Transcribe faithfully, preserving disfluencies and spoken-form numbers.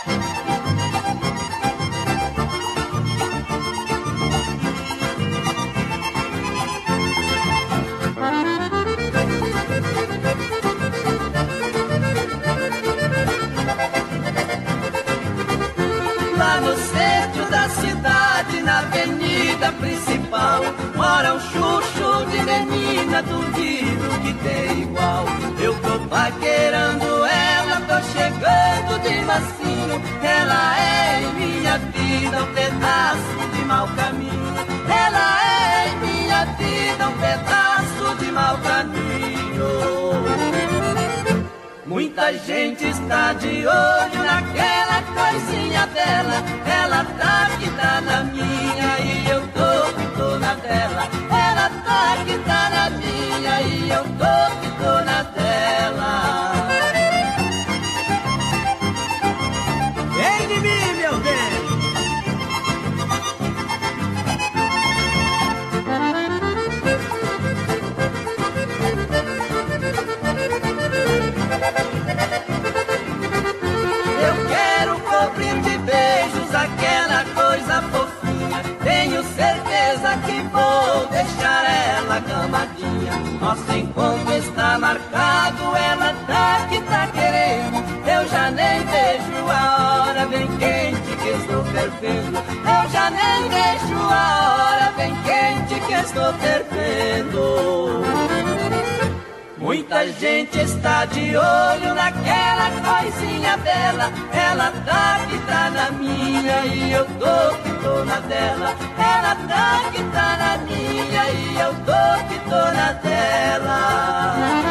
Lá no centro da cidade, na avenida principal, mora um chuchu de menina, duvido que tem igual. Eu tô paquerando ela, tô chegando de mansinho. Ela é em minha vida um pedaço de mau caminho. Ela é em minha vida um pedaço de mau caminho. Muita gente está de olho naquela coisinha dela. Ela tá que tá na minha e eu tô que tô na dela. Ela tá que tá na minha e eu tô que tô na dela. Vem de mim, meu bem! Eu quero cobrir de beijos aquela coisa fofinha. Tenho certeza que vou deixar ela camadinha. Nosso encontro está marcado, ela tá que tá querendo. Eu já nem vejo a hora, bem quente que estou fervendo. Eu já nem vejo a hora, bem quente que estou fervendo. Muita gente está de olho naquela coisinha dela. Ela tá que tá na minha e eu tô que tô na dela. Ela tá que tá na minha e eu tô que tô na dela.